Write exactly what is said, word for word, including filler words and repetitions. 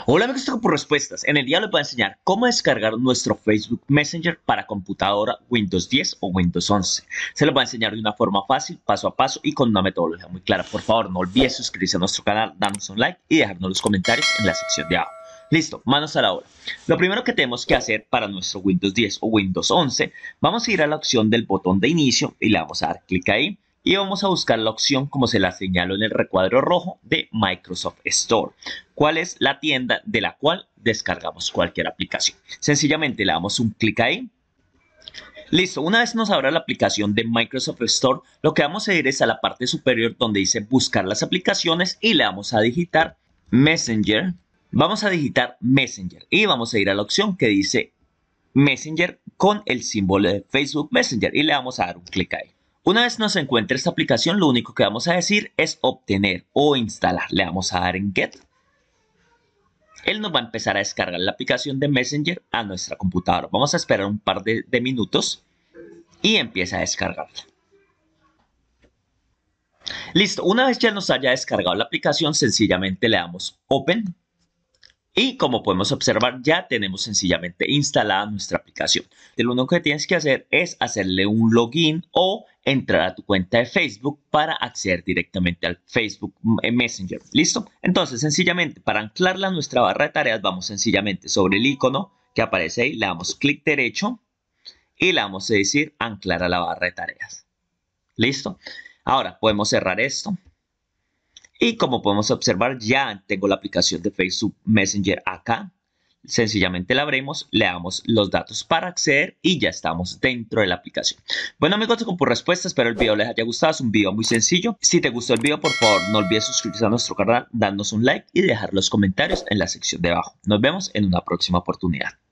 Hola amigos de por Respuestas. En el día les voy a enseñar cómo descargar nuestro Facebook Messenger para computadora Windows diez o Windows once. Se los voy a enseñar de una forma fácil, paso a paso y con una metodología muy clara. Por favor, no olvides suscribirse a nuestro canal, darnos un like y dejarnos los comentarios en la sección de abajo. Listo, manos a la obra. Lo primero que tenemos que hacer para nuestro Windows diez o Windows once, vamos a ir a la opción del botón de inicio y le vamos a dar clic ahí. Y vamos a buscar la opción, como se la señalo en el recuadro rojo, de Microsoft Store. ¿Cuál es la tienda de la cual descargamos cualquier aplicación? Sencillamente le damos un clic ahí. Listo, una vez nos abra la aplicación de Microsoft Store, lo que vamos a ir es a la parte superior donde dice buscar las aplicaciones y le vamos a digitar Messenger. Vamos a digitar Messenger y vamos a ir a la opción que dice Messenger con el símbolo de Facebook Messenger y le vamos a dar un clic ahí. Una vez nos encuentre esta aplicación, lo único que vamos a decir es obtener o instalar. Le vamos a dar en Get. Él nos va a empezar a descargar la aplicación de Messenger a nuestra computadora. Vamos a esperar un par de, de minutos y empieza a descargarla. Listo, una vez ya nos haya descargado la aplicación, sencillamente le damos Open. Y como podemos observar, ya tenemos sencillamente instalada nuestra aplicación. Lo único que tienes que hacer es hacerle un login o entrar a tu cuenta de Facebook para acceder directamente al Facebook Messenger. ¿Listo? Entonces, sencillamente, para anclarla a nuestra barra de tareas, vamos sencillamente sobre el icono que aparece ahí, le damos clic derecho y le vamos a decir anclar a la barra de tareas. ¿Listo? Ahora, podemos cerrar esto. Y como podemos observar, ya tengo la aplicación de Facebook Messenger acá. Sencillamente la abrimos, le damos los datos para acceder y ya estamos dentro de la aplicación. Bueno amigos, con por respuesta, espero el video les haya gustado. Es un video muy sencillo. Si te gustó el video, por favor, no olvides suscribirte a nuestro canal, darnos un like y dejar los comentarios en la sección de abajo. Nos vemos en una próxima oportunidad.